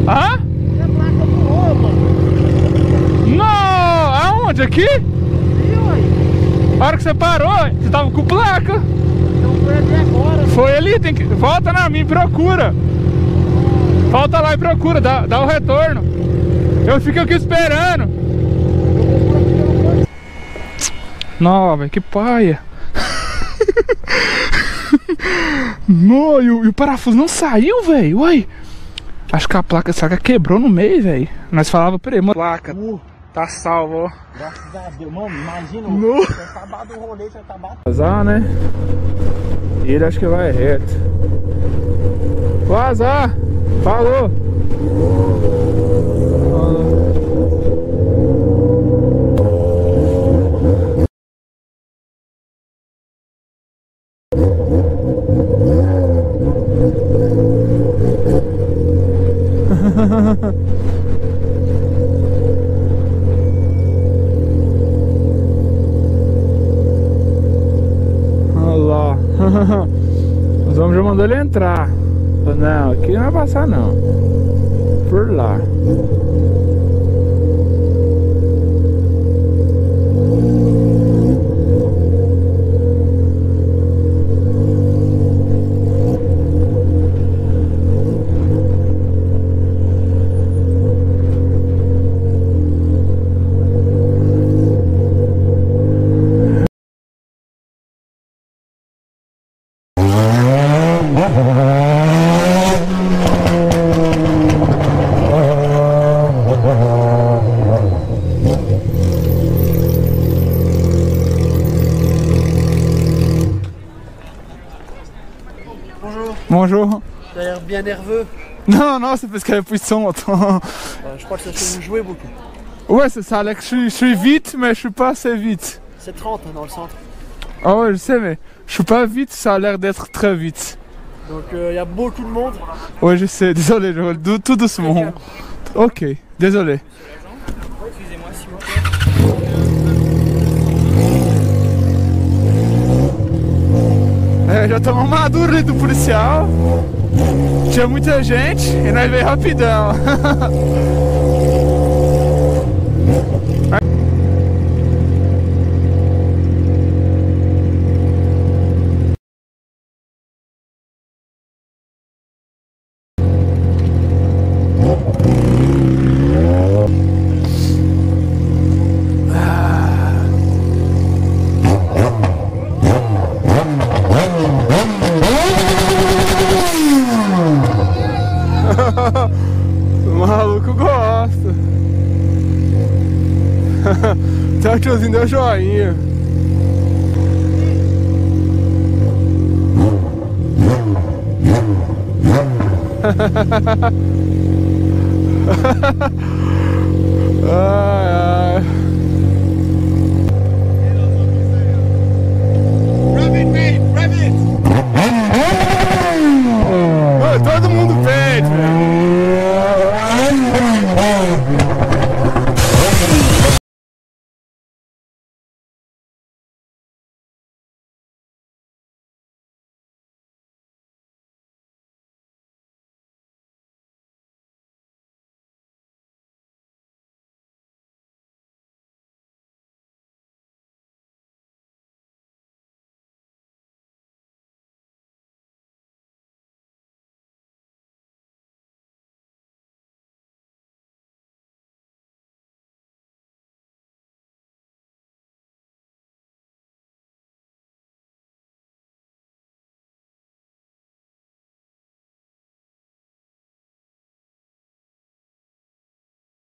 Hã? Minha placa voou, mano. Não! Aonde? Aqui? E aí? A hora que você parou, você tava com placa. Então foi ali agora. Foi ali, tem que... Volta na minha e procura. Volta lá e procura, dá o retorno. Eu fico aqui esperando. Não, velho, que paia. Não, e o parafuso não saiu, velho. Uai. Acho que a placa, será que quebrou no meio, velho? Nós falava, peraí, mano. Placa, tá salvo, ó. Graças a Deus, mano, imagina. No. Você acabado o rolê, você tá batendo. Azar, né? E ele acho que vai reto. Vou azar. Falou. Olha lá. Os homens já mandou ele entrar. Não, aqui não vai passar não. Por lá. Bonjour. T'as l'air bien nerveux. Non, non, c'est parce qu'il y avait plus de son. Attends. Je crois que ça fait vous jouer beaucoup. Ouais, c'est ça, là que je suis vite, mais je suis pas assez vite. C'est 30 hein, dans le centre. Ah ouais, je sais, mais je suis pas vite, ça a l'air d'être très vite. Donc il y a beaucoup de monde. Ouais, je sais, désolé, je roule tout doucement. Ok, désolé. Excusez-moi s'il vous plaît. É, já tomamos uma dura ali do policial. Tinha muita gente e nós veio rapidão. O maluco gosta. Até o tiozinho deu joinha. Ai, ai. Todo mundo pede, velho.